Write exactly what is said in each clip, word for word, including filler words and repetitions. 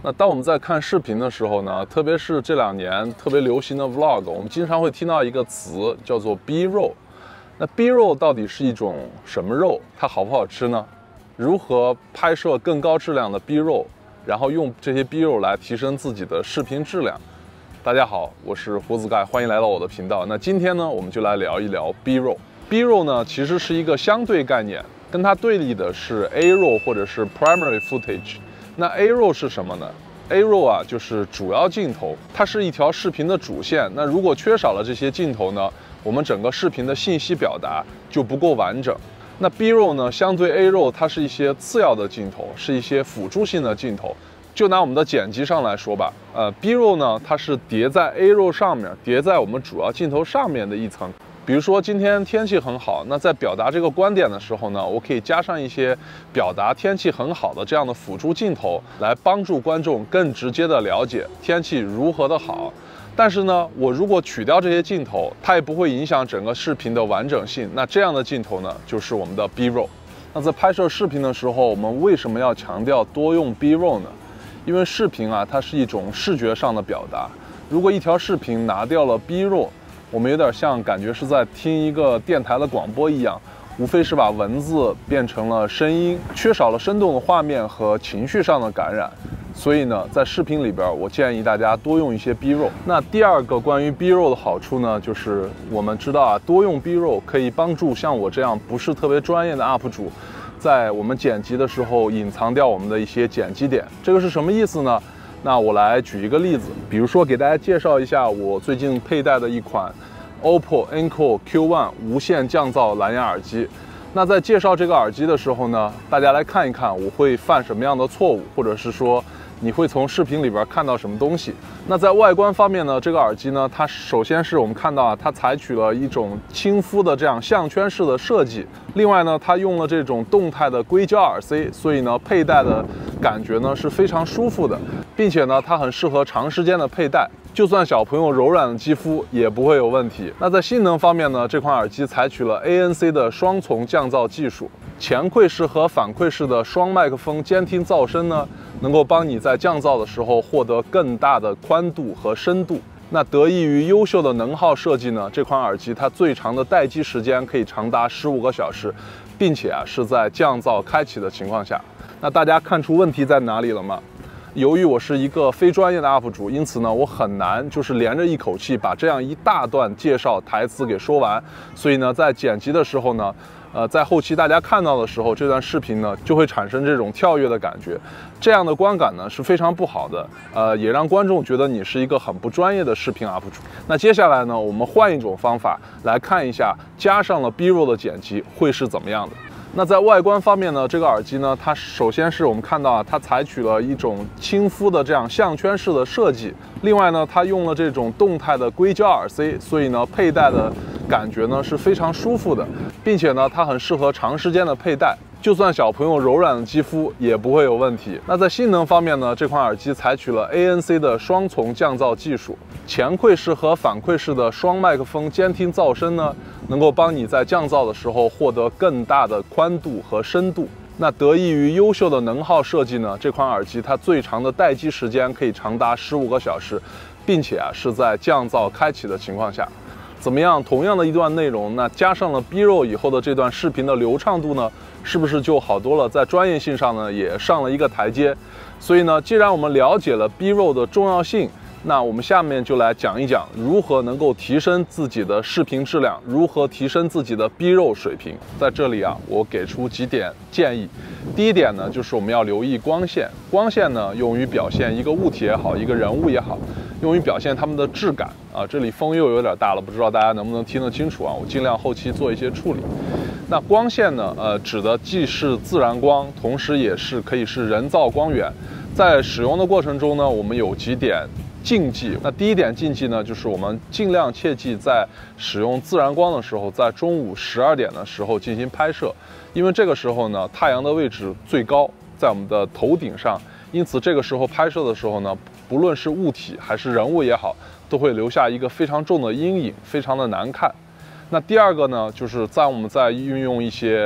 那当我们在看视频的时候呢，特别是这两年特别流行的 vlog， 我们经常会听到一个词叫做 B-roll。那 B-roll 到底是一种什么肉？它好不好吃呢？如何拍摄更高质量的 B-roll， 然后用这些 B-roll 来提升自己的视频质量？大家好，我是胡子盖，欢迎来到我的频道。那今天呢，我们就来聊一聊 B-roll。B-roll 呢，其实是一个相对概念，跟它对立的是 A-roll 或者是 primary footage。那 A-roll 是什么呢 ？A-roll 啊，就是主要镜头，它是一条视频的主线。那如果缺少了这些镜头呢，我们整个视频的信息表达就不够完整。那 B-roll 呢，相对 A-roll， 它是一些次要的镜头，是一些辅助性的镜头。就拿我们的剪辑上来说吧，呃 ，B-roll 呢，它是叠在 A-roll 上面，叠在我们主要镜头上面的一层。比如说今天天气很好，那在表达这个观点的时候呢，我可以加上一些表达天气很好的这样的辅助镜头，来帮助观众更直接的了解天气如何的好。但是呢，我如果取掉这些镜头，它也不会影响整个视频的完整性。那这样的镜头呢，就是我们的 B-roll。那在拍摄视频的时候，我们为什么要强调多用 B-roll 呢？因为视频啊，它是一种视觉上的表达。如果一条视频拿掉了 B-roll，我们有点像感觉是在听一个电台的广播一样，无非是把文字变成了声音，缺少了生动的画面和情绪上的感染。所以呢，在视频里边，我建议大家多用一些 B-roll。那第二个关于 B-roll 的好处呢，就是我们知道啊，多用 B-roll 可以帮助像我这样不是特别专业的 U P 主，在我们剪辑的时候隐藏掉我们的一些剪辑点。这个是什么意思呢？那我来举一个例子，比如说给大家介绍一下我最近佩戴的一款 O P P O Encore Q 一 无线降噪蓝牙耳机。那在介绍这个耳机的时候呢，大家来看一看我会犯什么样的错误，或者是说你会从视频里边看到什么东西。那在外观方面呢，这个耳机呢，它首先是我们看到啊，它采取了一种亲肤的这样项圈式的设计。另外呢，它用了这种动态的硅胶耳 C， 所以呢，佩戴的感觉呢是非常舒服的，并且呢，它很适合长时间的佩戴。就算小朋友柔软的肌肤也不会有问题。那在性能方面呢，这款耳机采取了 A N C 的双重降噪技术，前馈式和反馈式的双麦克风监听噪声呢，能够帮你在降噪的时候获得更大的宽度和深度。那得益于优秀的能耗设计呢，这款耳机它最长的待机时间可以长达十五个小时，并且啊是在降噪开启的情况下。那大家看出问题在哪里了吗？由于我是一个非专业的 U P 主，因此呢，我很难就是连着一口气把这样一大段介绍台词给说完。所以呢，在剪辑的时候呢，呃，在后期大家看到的时候，这段视频呢就会产生这种跳跃的感觉，这样的观感呢是非常不好的，呃，也让观众觉得你是一个很不专业的视频 U P 主。那接下来呢，我们换一种方法来看一下，加上了 B-roll 的剪辑会是怎么样的。那在外观方面呢，这个耳机呢，它首先是我们看到啊，它采取了一种亲肤的这样项圈式的设计。另外呢，它用了这种动态的硅胶耳 C， 所以呢，佩戴的感觉呢是非常舒服的，并且呢，它很适合长时间的佩戴。就算小朋友柔软的肌肤也不会有问题。那在性能方面呢，这款耳机采取了 A N C 的双重降噪技术，前馈式和反馈式的双麦克风监听噪声呢，能够帮你在降噪的时候获得更大的宽度和深度。那得益于优秀的能耗设计呢，这款耳机它最长的待机时间可以长达十五个小时，并且啊是在降噪开启的情况下。怎么样？同样的一段内容，那加上了 B-roll 以后的这段视频的流畅度呢，是不是就好多了？在专业性上呢，也上了一个台阶。所以呢，既然我们了解了 B-roll 的重要性，那我们下面就来讲一讲如何能够提升自己的视频质量，如何提升自己的 B-roll 水平。在这里啊，我给出几点建议。第一点呢，就是我们要留意光线。光线呢，用于表现一个物体也好，一个人物也好，用于表现它们的质感啊。这里风又有点大了，不知道大家能不能听得清楚啊？我尽量后期做一些处理。那光线呢，呃，指的既是自然光，同时也是可以是人造光源。在使用的过程中呢，我们有几点禁忌。那第一点禁忌呢，就是我们尽量切记在使用自然光的时候，在中午十二点的时候进行拍摄，因为这个时候呢，太阳的位置最高，在我们的头顶上，因此这个时候拍摄的时候呢，不论是物体还是人物也好，都会留下一个非常重的阴影，非常的难看。那第二个呢，就是在我们在运用一些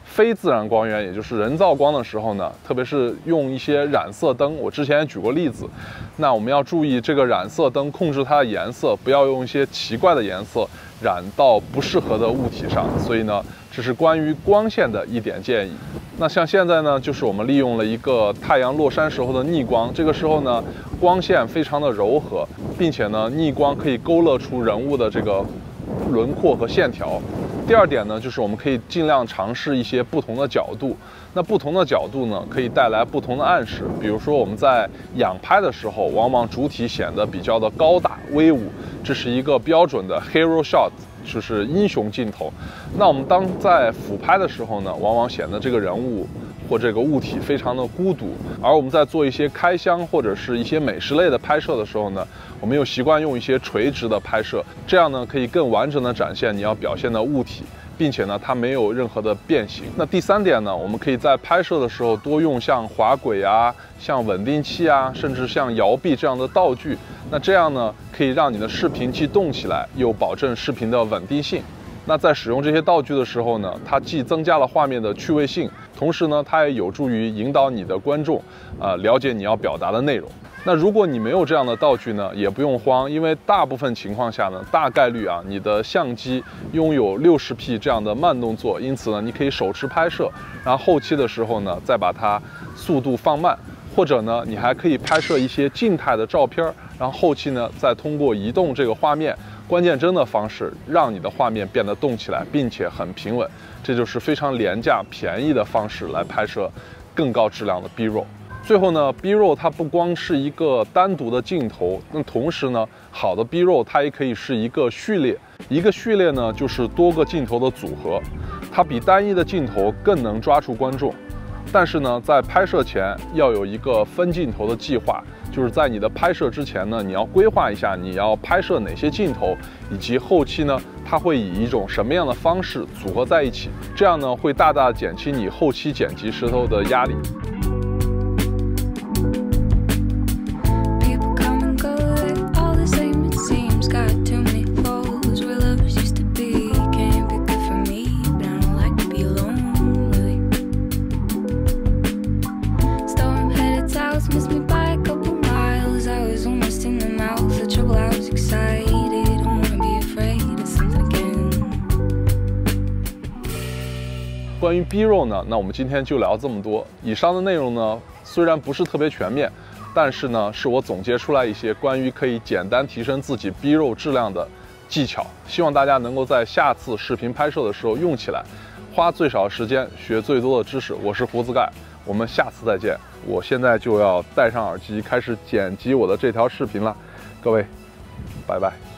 非自然光源，也就是人造光的时候呢，特别是用一些染色灯，我之前也举过例子，那我们要注意这个染色灯控制它的颜色，不要用一些奇怪的颜色染到不适合的物体上。所以呢，这是关于光线的一点建议。那像现在呢，就是我们利用了一个太阳落山时候的逆光，这个时候呢，光线非常的柔和，并且呢，逆光可以勾勒出人物的这个轮廓和线条。第二点呢，就是我们可以尽量尝试一些不同的角度。那不同的角度呢，可以带来不同的暗示。比如说我们在仰拍的时候，往往主体显得比较的高大威武，这是一个标准的 hero shot， 就是英雄镜头。那我们当在俯拍的时候呢，往往显得这个人物或这个物体非常的孤独。而我们在做一些开箱或者是一些美食类的拍摄的时候呢，我们又习惯用一些垂直的拍摄，这样呢可以更完整的展现你要表现的物体，并且呢它没有任何的变形。那第三点呢，我们可以在拍摄的时候多用像滑轨啊、像稳定器啊，甚至像摇臂这样的道具。那这样呢可以让你的视频既动起来，又保证视频的稳定性。那在使用这些道具的时候呢，它既增加了画面的趣味性，同时呢，它也有助于引导你的观众，呃，了解你要表达的内容。那如果你没有这样的道具呢，也不用慌，因为大部分情况下呢，大概率啊，你的相机拥有 六十 P 这样的慢动作，因此呢，你可以手持拍摄，然后后期的时候呢，再把它速度放慢，或者呢，你还可以拍摄一些静态的照片，然后后期呢，再通过移动这个画面。关键帧的方式，让你的画面变得动起来，并且很平稳，这就是非常廉价、便宜的方式来拍摄更高质量的 B-roll。最后呢 ，B-roll 它不光是一个单独的镜头，那同时呢，好的 B-roll 它也可以是一个序列。一个序列呢，就是多个镜头的组合，它比单一的镜头更能抓住观众。但是呢，在拍摄前要有一个分镜头的计划，就是在你的拍摄之前呢，你要规划一下你要拍摄哪些镜头，以及后期呢，它会以一种什么样的方式组合在一起，这样呢，会大大减轻你后期剪辑时候的压力。关于 B-roll 呢，那我们今天就聊这么多。以上的内容呢，虽然不是特别全面，但是呢，是我总结出来一些关于可以简单提升自己 B-roll 质量的技巧，希望大家能够在下次视频拍摄的时候用起来，花最少时间学最多的知识。我是胡子盖，我们下次再见。我现在就要戴上耳机，开始剪辑我的这条视频了，各位，拜拜。